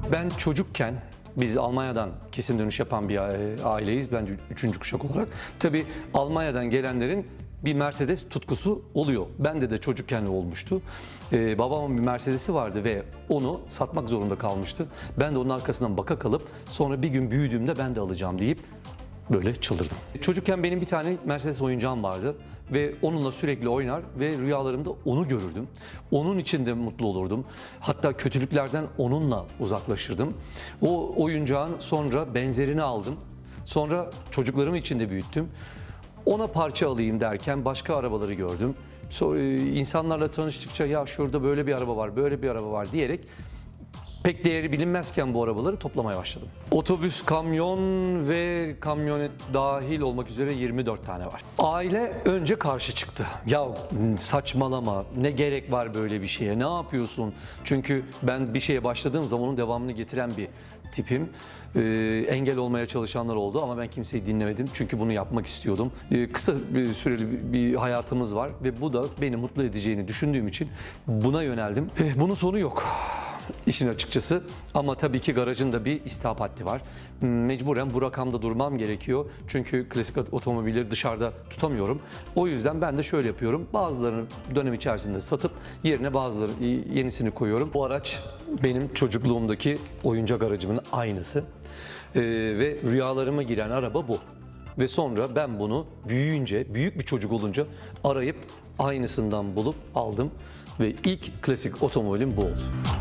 Ben çocukken, biz Almanya'dan kesin dönüş yapan bir aileyiz. Ben 3. kuşak olarak. Tabii Almanya'dan gelenlerin bir Mercedes tutkusu oluyor. Bende de çocukken olmuştu. Babamın bir Mercedes'i vardı ve onu satmak zorunda kalmıştı. Ben de onun arkasından baka kalıp sonra bir gün büyüdüğümde ben de alacağım deyip böyle çıldırdım. Çocukken benim bir tane Mercedes oyuncağım vardı ve onunla sürekli oynar ve rüyalarımda onu görürdüm. Onun için de mutlu olurdum. Hatta kötülüklerden onunla uzaklaşırdım. O oyuncağın sonra benzerini aldım. Sonra çocuklarım için de büyüttüm. Ona parça alayım derken başka arabaları gördüm. İnsanlarla tanıştıkça ya şurada böyle bir araba var, böyle bir araba var diyerek pek değeri bilinmezken bu arabaları toplamaya başladım. Otobüs, kamyon ve kamyonet dahil olmak üzere 24 tane var. Aile önce karşı çıktı. Ya saçmalama, ne gerek var böyle bir şeye, ne yapıyorsun? Çünkü ben bir şeye başladığım zaman onun devamını getiren bir tipim. Engel olmaya çalışanlar oldu ama ben kimseyi dinlemedim. Çünkü bunu yapmak istiyordum. Kısa bir süreli bir hayatımız var ve bu da beni mutlu edeceğini düşündüğüm için buna yöneldim. Bunun sonu yok. İşin açıkçası ama tabii ki garajın da bir istihap haddi var. Mecburen bu rakamda durmam gerekiyor. Çünkü klasik otomobilleri dışarıda tutamıyorum. O yüzden ben de şöyle yapıyorum. Bazılarını dönem içerisinde satıp yerine bazıları yenisini koyuyorum. Bu araç benim çocukluğumdaki oyuncak aracımın aynısı. Ve rüyalarıma giren araba bu. Ve sonra ben bunu büyüyünce, büyük bir çocuk olunca arayıp aynısından bulup aldım. Ve ilk klasik otomobilim bu oldu.